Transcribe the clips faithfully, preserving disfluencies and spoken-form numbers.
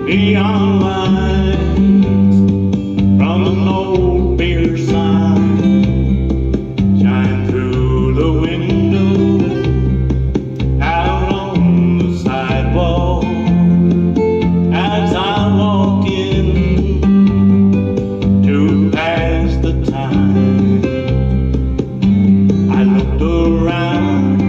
Neon lights from an old beer sign shine through the window out on the sidewalk. As I walk in to pass the time, I looked around,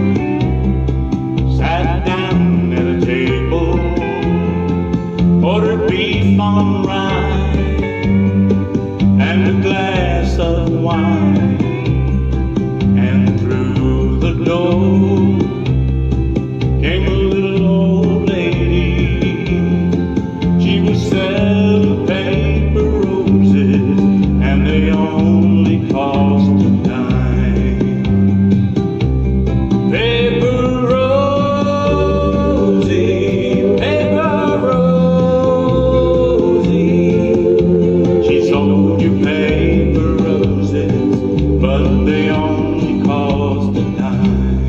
sat down at a table, ordered beef on rye and a glass of wine, and through the door came a little old lady. She was selling paper roses, and they only cost a dime. Paper Rosie, paper Rosie, she sold you paper roses, but they only cost a dime.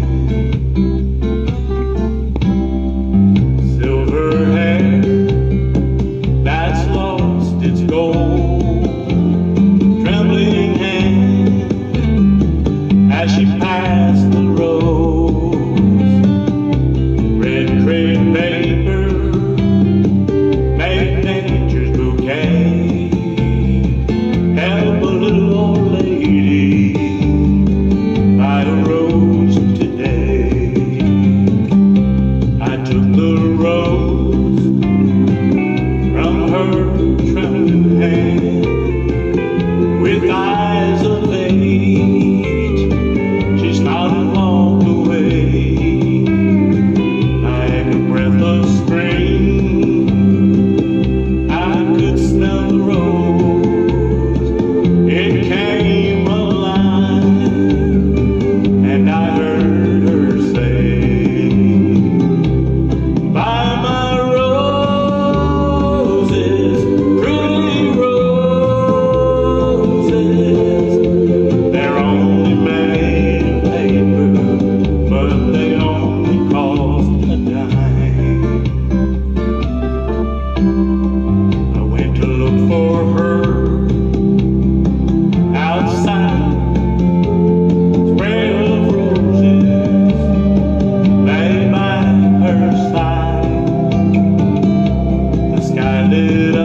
Silver hair that's lost its gold, trembling hand as she passed the rose. Red crepe paper made nature's bouquet. Help a little old lady buy a rose today. I took the rose from her trembling hand. With eyes of age, she smiled and walked away. Like a breath of spring, I could smell the rose. It came alive, and I heard her say, buy my roses, pretty roses. They're only made of paper, but they only cost a dime. I went to look for her outside, spray of roses lay by her side. The sky lit